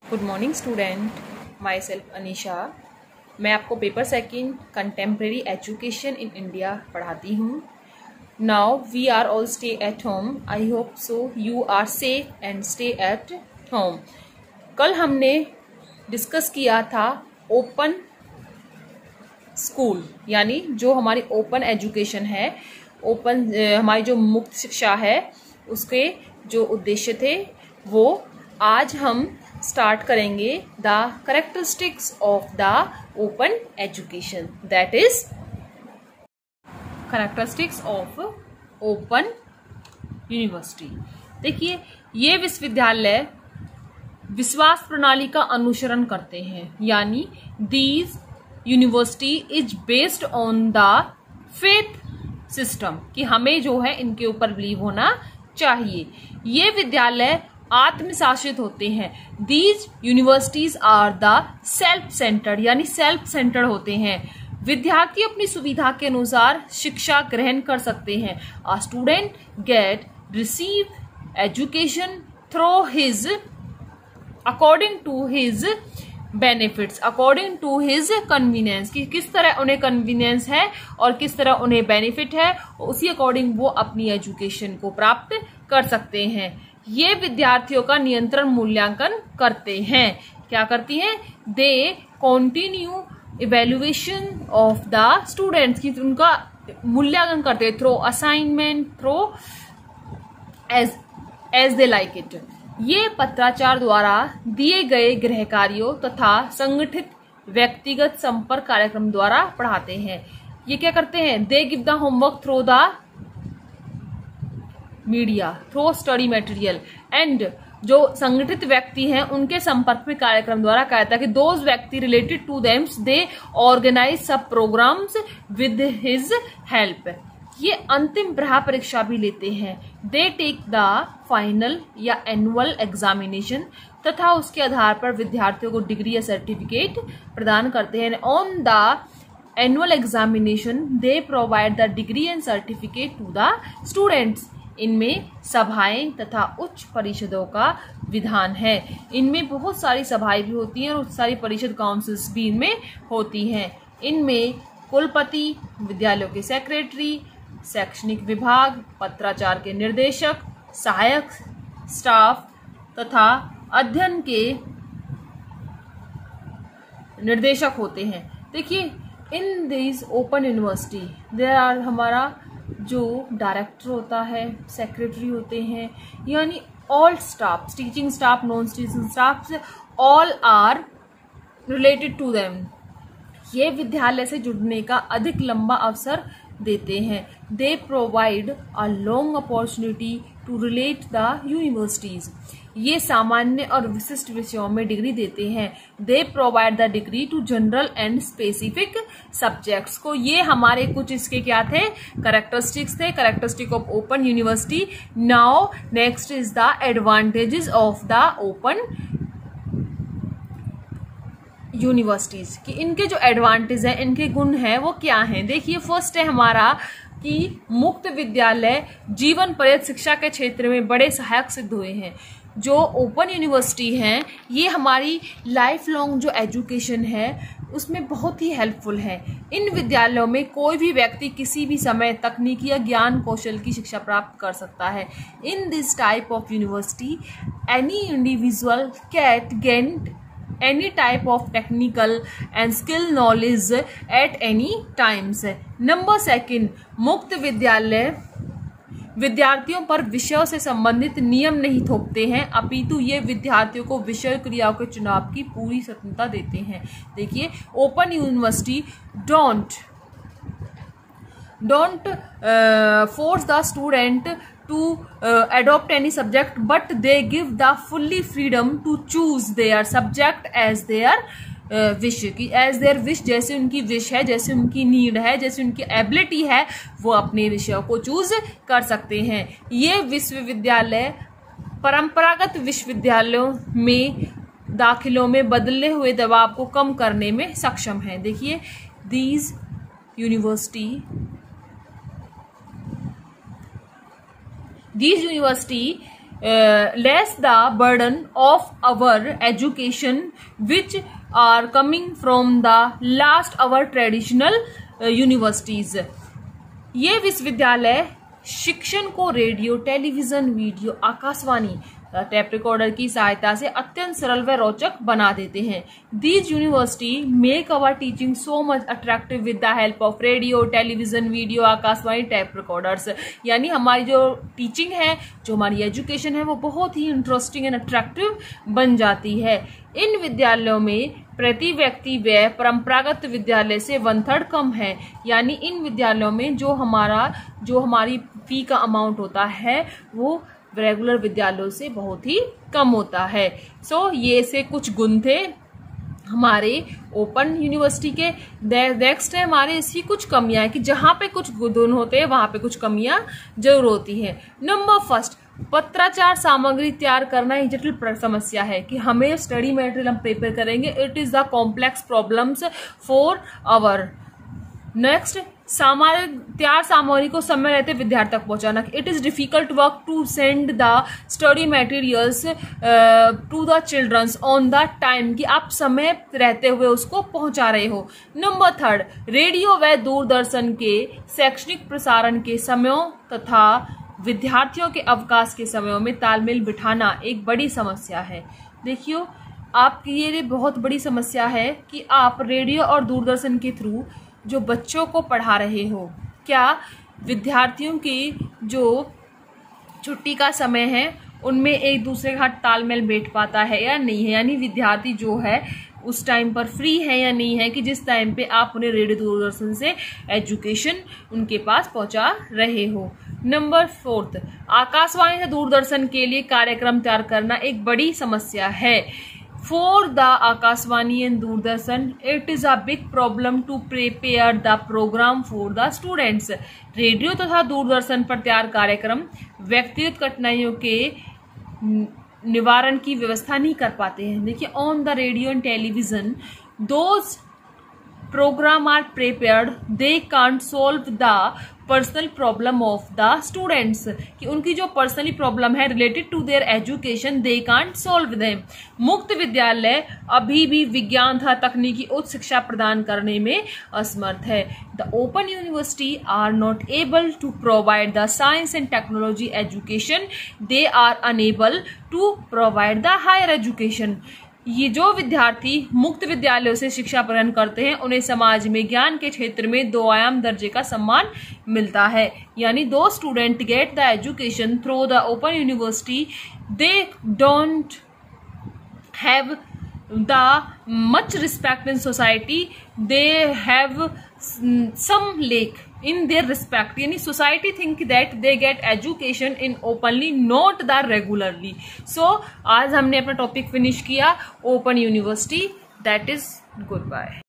Good morning student, myself Anisha. मैं आपको paper second contemporary education in India पढ़ाती हूँ। Now we are all stay at home. I hope so you are safe and stay at home. कल हमने discuss किया था open school, यानी जो हमारी ओपन एजुकेशन है, ओपन हमारी जो मुक्त शिक्षा है, उसके जो उद्देश्य थे वो आज हम स्टार्ट करेंगे। The characteristics of the open education, that is characteristics of open university. देखिए, ये विश्वविद्यालय विश्वास प्रणाली का अनुसरण करते हैं, यानी these university is based on the faith system, कि हमें जो है इनके ऊपर बिलीव होना चाहिए। ये विद्यालय आत्मशासित होते हैं। These universities are the self centred, यानी सेल्फ सेंटर्ड होते हैं। विद्यार्थी अपनी सुविधा के अनुसार शिक्षा ग्रहण कर सकते हैं। A student get receive education through his according to his benefits, according to his convenience, कि किस तरह उन्हें कन्वीनियंस है और किस तरह उन्हें बेनिफिट है, उसी अकॉर्डिंग वो अपनी एजुकेशन को प्राप्त कर सकते हैं। ये विद्यार्थियों का नियंत्रण मूल्यांकन करते हैं। क्या करती हैं? They continue evaluation of the students, की उनका मूल्यांकन करते हैं through assignment, through as they like it. ये पत्राचार द्वारा दिए गए गृह कार्यों तथा संगठित व्यक्तिगत संपर्क कार्यक्रम द्वारा पढ़ाते हैं। ये क्या करते हैं? They give the homework through the media, through study material, and जो संगठित व्यक्ति हैं उनके संपर्क में कार्यक्रम द्वारा कहता है कि दोज व्यक्ति related to them they organise सब प्रोग्राम्स विद हिज हेल्प। ये अंतिम प्रहा परीक्षा भी लेते हैं। दे टेक द फाइनल या एनुअल एग्जामिनेशन, तथा उसके आधार पर विद्यार्थियों को डिग्री या सर्टिफिकेट प्रदान करते हैं। On the annual examination they provide the degree and certificate to the students. इनमें सभाएं तथा उच्च परिषदों का विधान है। इनमें बहुत सारी सभाएं भी होती हैं और उच्च सारी परिषद काउंसिल्स भी इनमें होती हैं। इनमें कुलपति, विद्यालयों के सेक्रेटरी, शैक्षणिक विभाग, पत्राचार के निर्देशक, सहायक स्टाफ तथा अध्ययन के निर्देशक होते हैं। देखिए, in this open university there are, हमारा जो डायरेक्टर होता है, सेक्रेटरी होते हैं, यानी all staff, teaching staff, non teaching staff, all are related to them. ये विद्यालय से जुड़ने का अधिक लंबा अवसर देते हैं। They provide a long opportunity to relate the universities. ये सामान्य और विशिष्ट विषयों में डिग्री देते हैं। They provide the degree to general and specific subjects को। ये हमारे कुछ इसके क्या थे? कैरेक्टरिस्टिक्स थे, characteristic of open university. Now next is the advantages of the open universities, कि इनके जो एडवांटेज है, इनके गुण हैं, वो क्या हैं? देखिए, फर्स्ट है हमारा कि मुक्त विद्यालय जीवन पर्यंत शिक्षा के क्षेत्र में बड़े सहायक सिद्ध हुए हैं। जो ओपन यूनिवर्सिटी हैं, ये हमारी लाइफ लॉन्ग जो एजुकेशन है उसमें बहुत ही हेल्पफुल है। इन विद्यालयों में कोई भी व्यक्ति किसी भी समय तकनीकी या ज्ञान कौशल की शिक्षा प्राप्त कर सकता है। In this type of university any individual can gain any type of technical and skill knowledge at any times। Number second, मुक्त विद्यालय विद्यार्थियों पर विषयों से संबंधित नियम नहीं थोपते हैं, अपितु ये विद्यार्थियों को विषय क्रियाओं के चुनाव की पूरी स्वतंत्रता देते हैं। देखिए, open university don't force the student to adopt any subject, but they give the fully freedom to choose their subject as their wish, कि as their wish, जैसे उनकी विश है, जैसे उनकी नीड है, जैसे उनकी एबिलिटी है, वो अपने विषयों को चूज कर सकते हैं। ये विश्वविद्यालय परंपरागत विश्वविद्यालयों में दाखिलों में बदले हुए दबाव को कम करने में सक्षम है। देखिए, these university less the burden of our education which are coming from the last our traditional universities. ये विश्वविद्यालय शिक्षण को radio, television, video, Akashvani, tape recorder की सहायता से अत्यंत सरल व रोचक बना देते हैं. These university make our teaching so much attractive with the help of radio, television, video, Akashvani, tape recorders. यानी हमारी जो टीचिंग है, जो हमारी एजुकेशन है, वो बहुत ही इंटरेस्टिंग एंड अट्रैक्टिव बन जाती है. इन विद्यालयों में प्रति व्यक्ति व्यय परंपरागत विद्यालय से 1/3 कम है. यानी इन विद्यालयों में जो हमारी फी का अमाउंट होता है वो रेगुलर विद्यालयों से बहुत ही कम होता है. ये से कुछ गुण थे हमारे ओपन यूनिवर्सिटी के. नेक्स्ट है हमारे इसकी कुछ कमियां हैं कि जहां पे कुछ गुण होते हैं वहां पे कुछ कमियां जरूर होती हैं. नंबर फर्स्ट, पत्राचार सामग्री तैयार करना एक जटिल समस्या है कि हमें स्टडी मटेरियल हम प्रिपेयर करेंगे. It is the complex problems for our. Next, तैयार सामग्री को समय रहते विद्यार्थी तक पहुंचाना. It is difficult work to send the study materials to the childrens on the time, कि आप समय रहते हुए उसको पहुंचा रहे हो. नंबर थर्ड, रेडियो व दूरदर्शन के शैक्षणिक प्रसारण के समयों तथा विद्यार्थियों के अवकाश के समयों में तालमेल बिठाना एक बड़ी समस्या है. देखियो, आपकी ये बहुत बड़ी समस्या है कि आप रेडियो और दूरदर्शन के थ्रू जो बच्चों को पढ़ा रहे हो, क्या विद्यार्थियों की जो छुट्टी का समय है उनमें एक दूसरे के साथ तालमेल बैठ पाता है या नहीं है. यानी विद्यार्थी जो है उस टाइम पर फ्री है या नहीं है कि जिस टाइम पे आप उन्हें रेडियो दूरदर्शन से एजुकेशन उनके पास पहुंचा रहे हो. नंबर फोर्थ, आकाशवाणी से दूरदर्शन के लिए कार्यक्रम तैयार करना एक बड़ी समस्या है. For the Akashvani and Doordarshan, it is a big problem to prepare the program for the students. Radio तथा दूरदर्शन पर तैयार कार्यक्रम व्यक्तिगत कठिनाइयों के निवारण की व्यवस्था नहीं कर पाते हैं. देखिए, on the radio and television those program are prepared, they can't solve the personal problem of the students, कि उनकी जो पर्सनली प्रॉब्लम है related to their education they can't solve them. मुक्त विद्यालय अभी भी विज्ञान तथा तकनीकी उच्च शिक्षा प्रदान करने में असमर्थ है. The open university are not able to provide the science and technology education, they are unable to provide the higher education. ये जो विद्यार्थी मुक्त विद्यालयों से शिक्षा प्रदान करते हैं उन्हें समाज में ज्ञान के क्षेत्र में 2 आयाम दर्जे का सम्मान मिलता है. यानी दो student get the education through the open university, they don't have the much respect in society, they have some lack in their respect. यानी society think that they get education in openly, not the regularly. So आज हमने अपना topic finish किया open university. That is goodbye.